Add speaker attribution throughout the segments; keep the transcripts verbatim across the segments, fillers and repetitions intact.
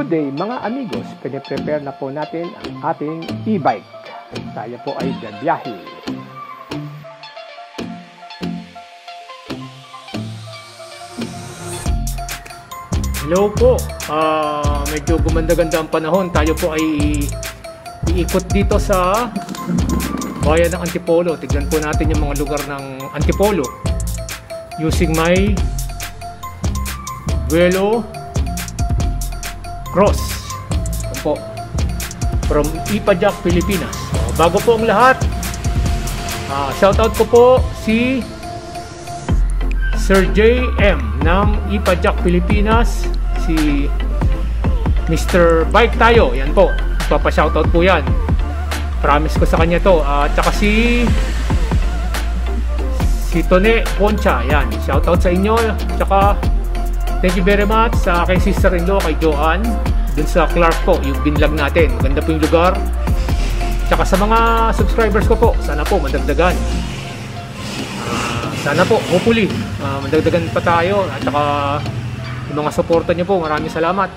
Speaker 1: Good day mga amigos, piniprepare na po natin ang ating e-bike. Tayo po ay gabiyahe. Hello po, uh, medyo gumanda-ganda ang panahon. Tayo po ay iikot dito sa bayan ng Antipolo. Tignan po natin yung mga lugar ng Antipolo using my Vuelo Cross. Ito po, from Ipajac, Pilipinas. So, bago po ang lahat, uh, shoutout ko po si Sir J M ng Ipajac, Pilipinas. Si Mister Bike Tayo, yan po, papashoutout po yan. Promise ko sa kanya to. At uh, saka si si Tone Concha, yan, shoutout sa inyo. Tsaka thank you very much sa aking sister-in-law, kay Joanne, dun sa Clark po, yung binlog natin. Maganda po yung lugar. Tsaka sa mga subscribers ko po, sana po madagdagan. Uh, sana po, hopefully, uh, madagdagan pa tayo. At saka yung mga suporta nyo po, maraming salamat.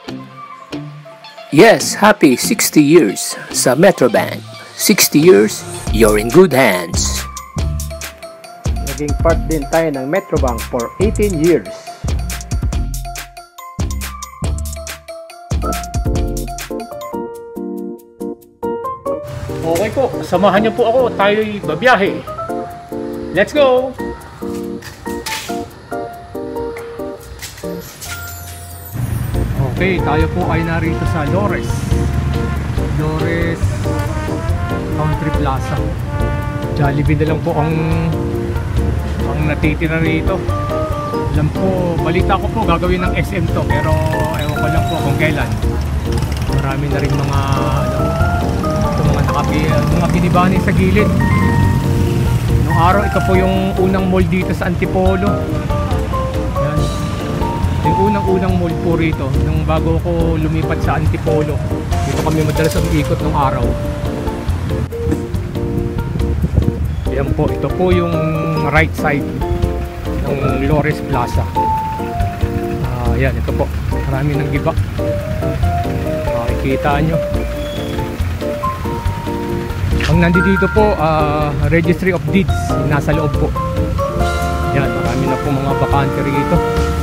Speaker 2: Yes, happy sixty years sa Metrobank. sixty years, you're in good hands.
Speaker 1: Naging part din tayo ng Metrobank for eighteen years. Okay po, samahan niyo po ako, tayo'y babiyahe. Let's go! Okay, tayo po ay narito sa Lores Lores Country Plaza. Jollibee na lang po ang ang natitira rito. Alam po, balita ko po gagawin ng S M to, pero ewan ko lang po kung kailan. Marami na rin mga ano, mga nakabi, mga binibani sa gilid. Noong araw, ito po yung unang mall dito sa Antipolo. Yan. Yung unang-unang mall po rito nung bago ko lumipat sa Antipolo. Dito kami madalas umikot nung araw. Yan po, ito po yung right side ng Lores Plaza. Uh, yan, ito po. Marami nang giba. Makikita nyo. Ang nandito po, uh, Registry of Deeds, nasa loob po. Yan, marami na po mga bakante rito.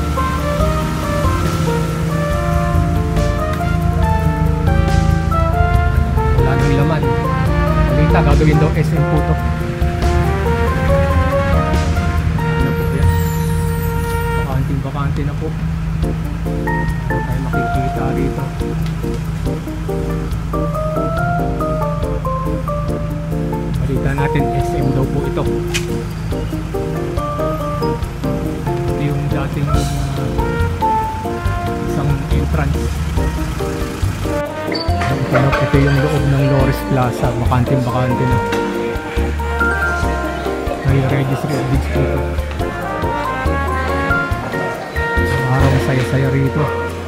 Speaker 1: Wala nang laman. Malita, gagawin daw S M po to. Ano po yan? Bakanting-bakante na po. Ano tayo makikita rito? Balita natin, S M daw po ito. Ito yung dating uh, isang entrance. Ito yung loob ng Lores Plaza. Bakanting-bakante na. May registry of deeds po ito. Araw saya-saya rito.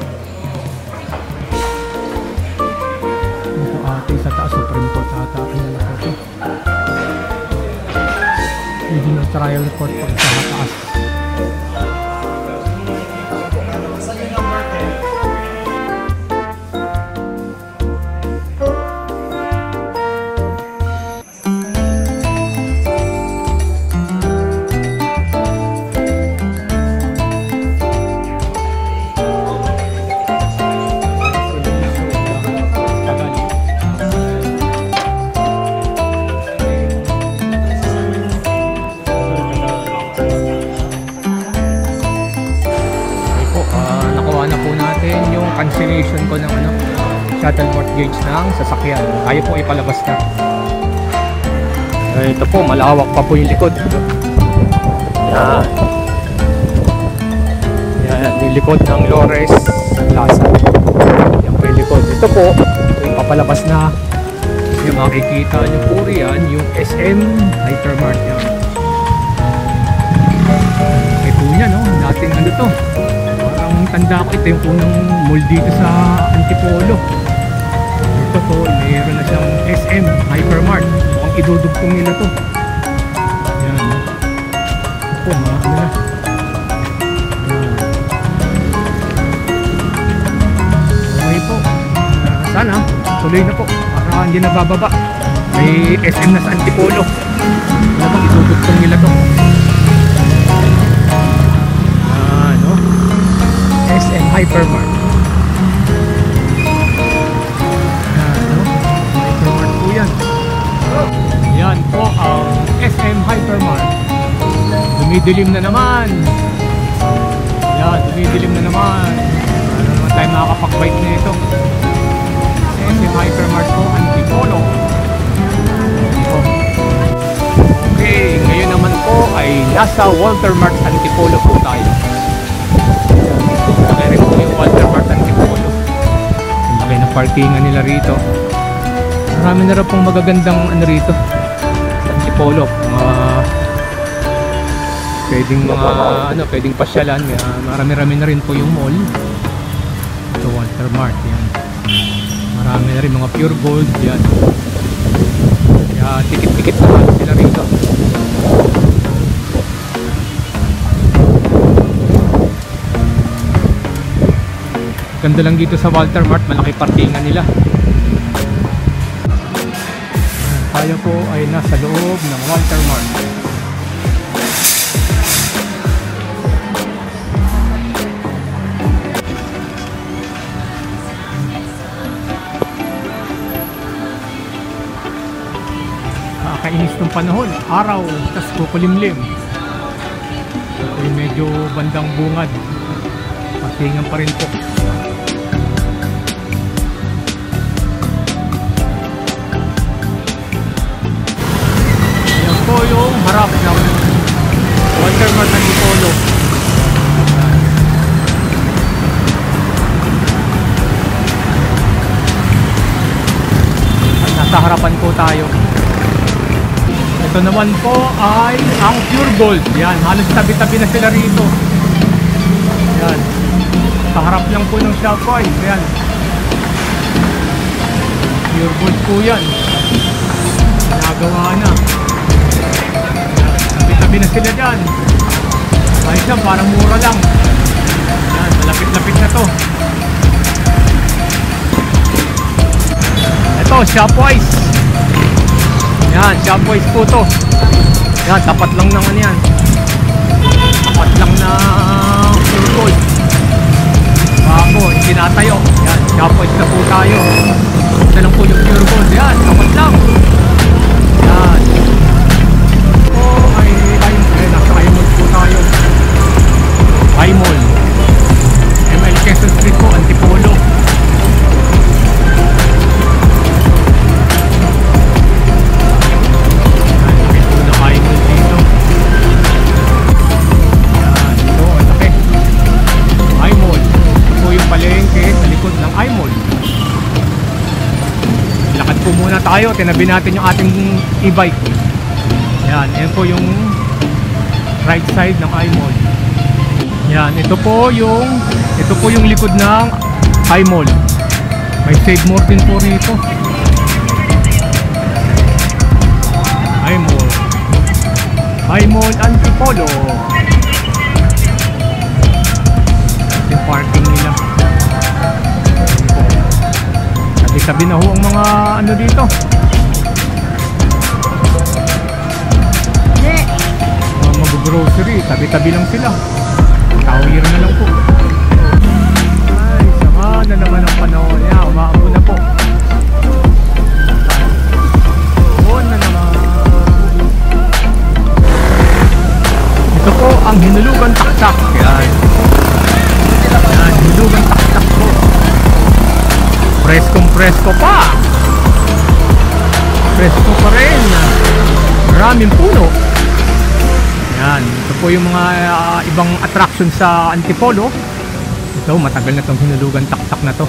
Speaker 1: Ito ate sa taas, Supreme Court ata kanya na ito. Hindi na trial court pag sa taas. Cancellation ko ng ano, shuttle mortgage ng sasakyan. Tayo po ipalabas na. Ito po, malawak pa po yung likod. Yan. Yan, yung likod ng Lores Plaza. Yan po yung likod. Ito po, ito yung papalabas na. Yung makikita nyo po riyan, yung S M Hypermart yan. Ito niya, no? Dating ano to. Ang tanda ko, ito yung unang mall dito sa Antipolo. Ito po, mayroon na siyang S M Hypermart. Mukhang idudugtong nila to. Yan. Ito, mga ano na. Yan. Sana, tuloy na po. Para hindi na bababa. May S M na sa Antipolo. Wala bang itutugtong nila to? Ano? S M Hypermart. Ano? Hypermart po yan. Yan po ang S M Hypermart. Dumidilim na naman. Yan, dumidilim na naman. Ano naman tayo makakapag-bike na ito? S M Hypermart po, Antipolo. Okay, ngayon naman po ay nasa Walter Mart Antipolo po tayo. Laki rin po yung Walter Mart Antipolo. Ang laki na parkingan nila rito. Marami na rin pong magagandang ano rito sa Antipolo. Mga pwedeng mga ano, pwedeng pasyalan. Marami-rami na rin po yung mall. Ito Walter Mart, yan. Marami na rin mga pure gold, yan. Kaya tikit-tikit naman sila rito. Ganda lang dito sa Walter Mart, malaki parkingan nila. Tayo po ay nasa loob ng Walter Mart. Kainis ng panahon, araw, tas kukulimlim. Ito yung medyo bandang bungad. Patingan pa rin po. Yan po yung harap ng Walter Mart Antipolo. At nasa harapan po tayo. Ito naman po ay ang Pure Gold. Yan, halos tabi-tabi na sila rito. Yan. Kaharap lang po ng Shopwise. Yan. Pure Gold po yan. Ginagawa na. Yan. Tabi-tabi na sila dyan. Ayos yan, parang mura lang. Yan, malapit-lapit na to. Ito, Shopwise. Yan, Shopwise po to. Yan, tapat lang ng ano yan. Tapat lang ng Pure Gold. Bago, itinatayo. Yan, Shopwise na po tayo. Ito lang po yung Pure Gold. Yan, tapat lang. Yan. Ito ay ayun. Eh, nasa I-Mall po tayo. I-Mall. M L Quezon Street po, Antipolo. Tayo, tinabi natin yung ating e-bike. Yan, yan po yung right side ng I-Mall. Yan, ito po yung ito po yung likod ng I-Mall. May Save More din po rito. I-Mall. I-Mall Antipolo. Yung parking nila. Tabi na ho ang mga ano dito. Mga mag-grocery, tabi-tabi lang sila. Tawir na lang po. Ay, sama na naman ang panahon. Yan, umaampo na po. Uon na naman. Ito po ang hinulugan taktak. Yan. Yan, hinulugan taktak po. Preskong presko pa. Presko pa rin. Maraming puno. Yan. Ito po yung mga uh, ibang attraction sa Antipolo. Ito, matagal na itong hinulugan taktak na to.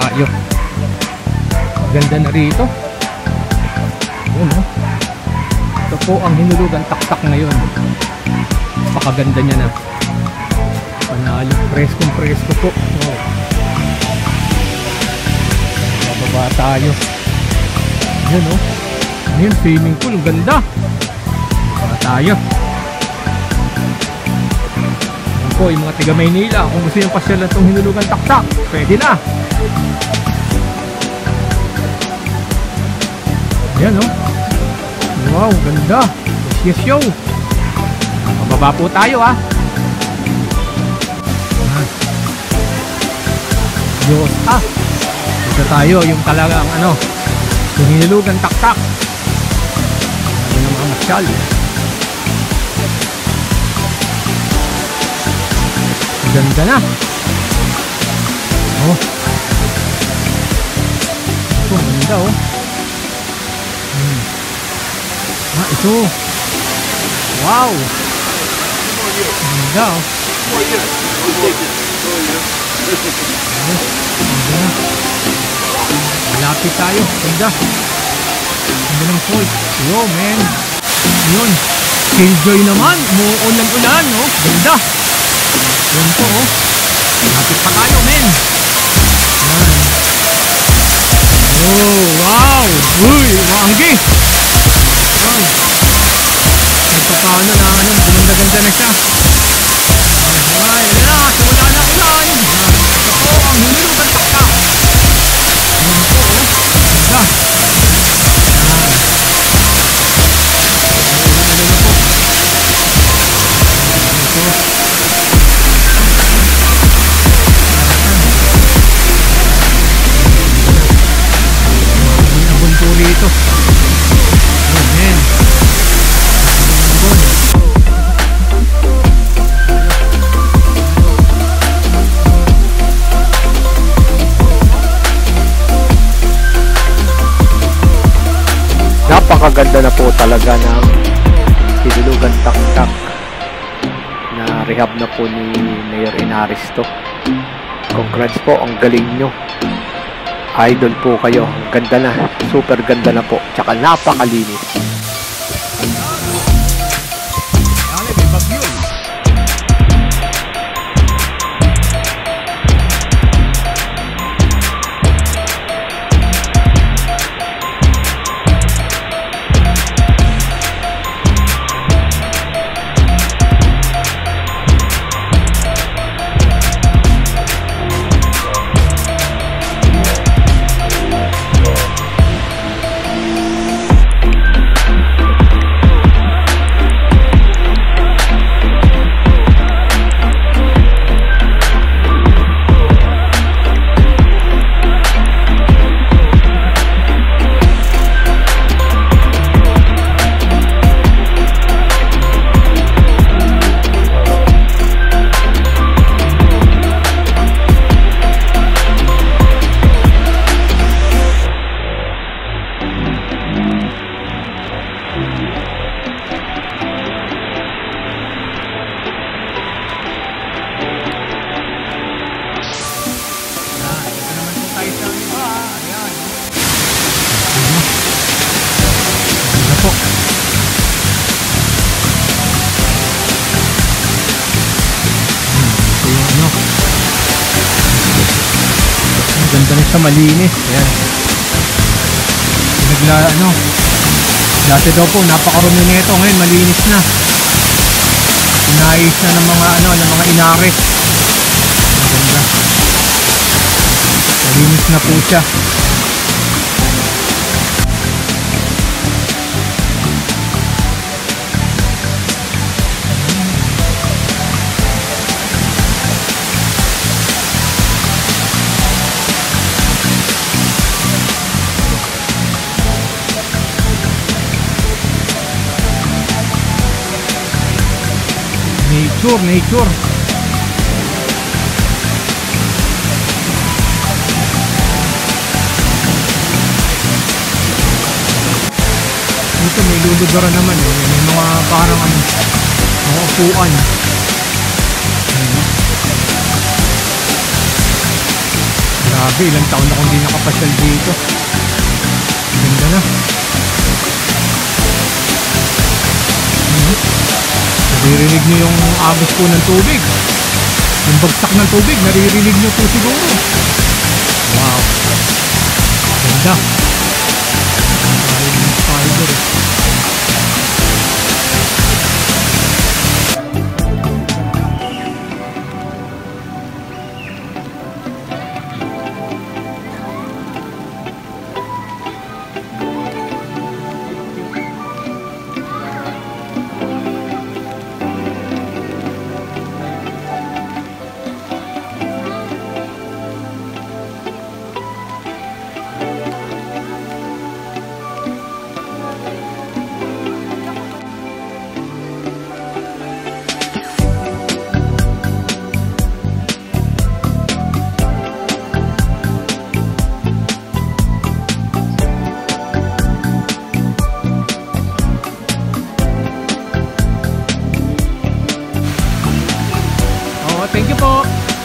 Speaker 1: tayo. Ganda na rito. Yun, oh. Ito po ang hinulugan taktak ngayon. Napakaganda niya na. Panalo. Preskong presko po. Oh. Bababa tayo. Yan, oh. Ayun, swimming pool. Ang ganda. Bababa tayo. Yan po, yung mga tiga Maynila. Kung gusto yung pasyalan itong hinulugan taktak, pwede na. Yan, oh. Wow, ganda. Yes, yes, yo. Mababa po tayo, ah. Diyos, ah. Dito tayo, yung talagang, ano, yung hinulugan taktak. Ano ng mga masyal. Ganda na. Oh. Ito, ganda, oh. Hmm. Ah, ito. Wow. Ganda, oh. Ganda. Malapit tayo. Ganda. Ganda ng falls. Yo, man. Yun. Killjoy naman. Umuulan-ulan, oh. Ganda. Yun po, oh. Malapit pa tayo, man. Yan. Oh, wow. Uy, waanggi. Wow. Ito paano na, ano, gumanda-ganda na siya. Ay, yan na. Simula na ulan. Ito po ang hinulugan taktak. Yan po, oh. Ganda. Yan. Ulan-ulan na po. Ito. Dito. Amen. Napakaganda na po talaga ng hinulugan taktak na rehab na po ni Mayor Inaris to. Congrats po, ang galing nyo. Idol po kayo. Ganda na. Super ganda na po. Tsaka napakalinis. Ganda na siya, malinis. Ayan. Nagla, ano, dati daw po, napakarumi nito. Ngayon, malinis na. Inayos na ng mga, ano, ng mga inare. Ganda. Malinis na po siya. Nature, nature. Dito may lulugaran naman eh. May mga parang ano, mga upuan. Grabe, ilang taon na kung di nakapasyal dito. Ganda na. Hmm. Naririnig nyo yung agos po ng tubig. Yung bagsak ng tubig, naririnig nyo po siguro. Wow. Ganda. Ay, yung spider eh. Thank you po.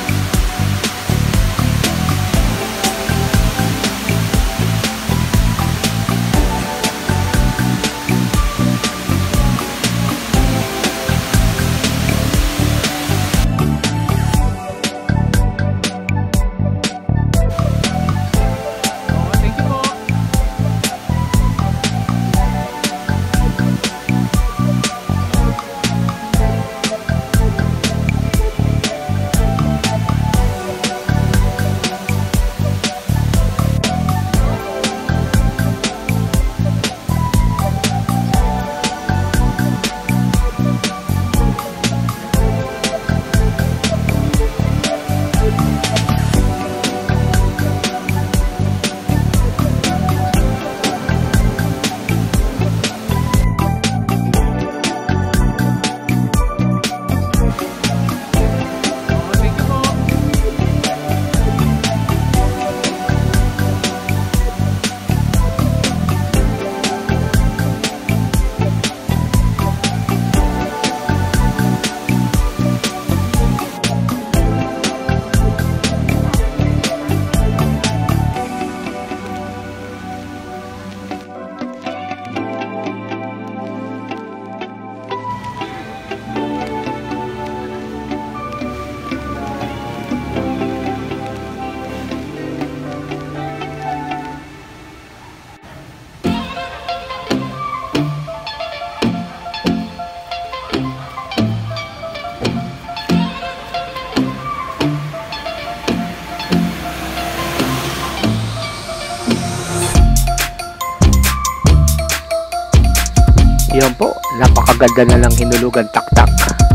Speaker 2: Yun po, napakaganda na lang hinulugan taktak.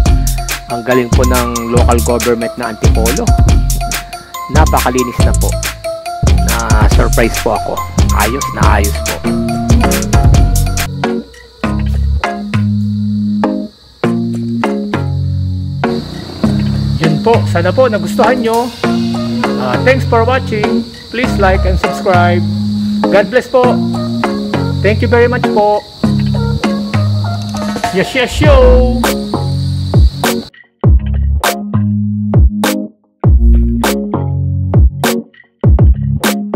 Speaker 2: Ang galing po ng local government na Antipolo. Napakalinis na po. Na surprise po ako. Ayos na ayos po.
Speaker 1: Yun po, sana po nagustuhan nyo. Uh, thanks for watching. Please like and subscribe. God bless po. Thank you very much po. Yes, yes, yo!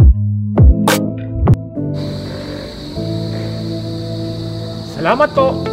Speaker 1: Salamat po!